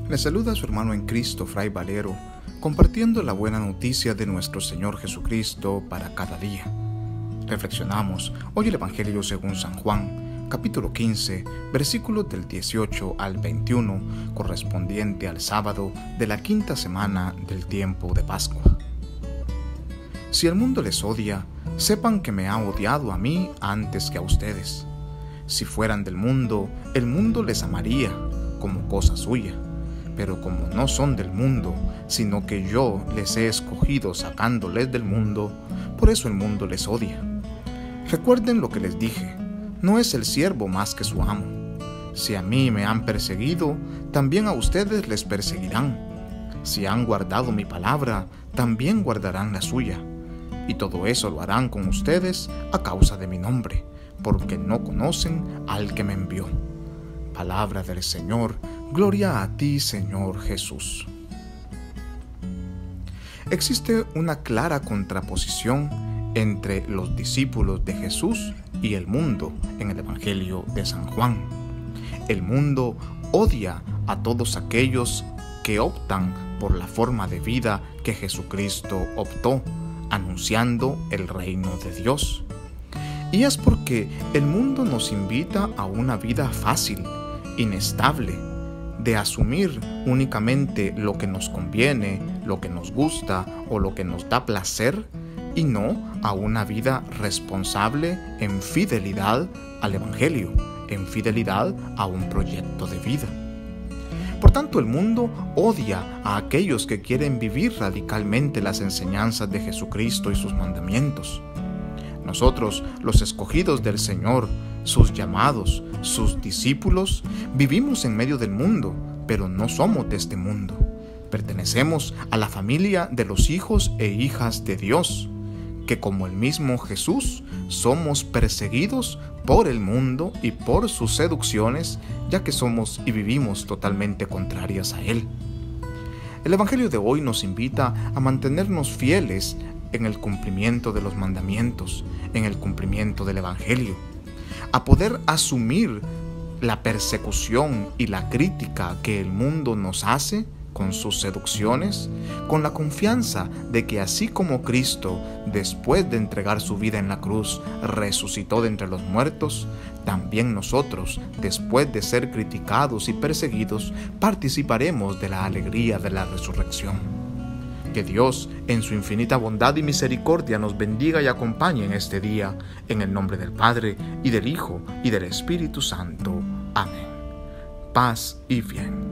Le saluda a su hermano en Cristo, Fray Valero, compartiendo la buena noticia de nuestro Señor Jesucristo para cada día. Reflexionamos hoy el Evangelio según San Juan, capítulo 15, versículos del 18 al 21, correspondiente al sábado de la quinta semana del tiempo de Pascua. Si el mundo les odia, sepan que me ha odiado a mí antes que a ustedes. Si fueran del mundo, el mundo les amaría como cosa suya. Pero como no son del mundo, sino que yo les he escogido sacándoles del mundo, por eso el mundo les odia. Recuerden lo que les dije, no es el siervo más que su amo. Si a mí me han perseguido, también a ustedes les perseguirán. Si han guardado mi palabra, también guardarán la suya. Y todo eso lo harán con ustedes a causa de mi nombre, porque no conocen al que me envió. Palabra del Señor, gloria a ti, Señor Jesús. Existe una clara contraposición entre los discípulos de Jesús y el mundo en el Evangelio de San Juan. El mundo odia a todos aquellos que optan por la forma de vida que Jesucristo optó, anunciando el reino de Dios. Y es porque el mundo nos invita a una vida fácil, inestable, de asumir únicamente lo que nos conviene, lo que nos gusta o lo que nos da placer, y no a una vida responsable en fidelidad al Evangelio, en fidelidad a un proyecto de vida. Por tanto, el mundo odia a aquellos que quieren vivir radicalmente las enseñanzas de Jesucristo y sus mandamientos. Nosotros, los escogidos del Señor, sus llamados, sus discípulos, vivimos en medio del mundo, pero no somos de este mundo. Pertenecemos a la familia de los hijos e hijas de Dios, que como el mismo Jesús, somos perseguidos por el mundo y por sus seducciones, ya que somos y vivimos totalmente contrarias a Él. El Evangelio de hoy nos invita a mantenernos fieles en el cumplimiento de los mandamientos, en el cumplimiento del Evangelio, a poder asumir la persecución y la crítica que el mundo nos hace con sus seducciones, con la confianza de que así como Cristo, después de entregar su vida en la cruz, resucitó de entre los muertos, también nosotros, después de ser criticados y perseguidos, participaremos de la alegría de la resurrección. Que Dios, en su infinita bondad y misericordia, nos bendiga y acompañe en este día, en el nombre del Padre, y del Hijo, y del Espíritu Santo. Amén. Paz y bien.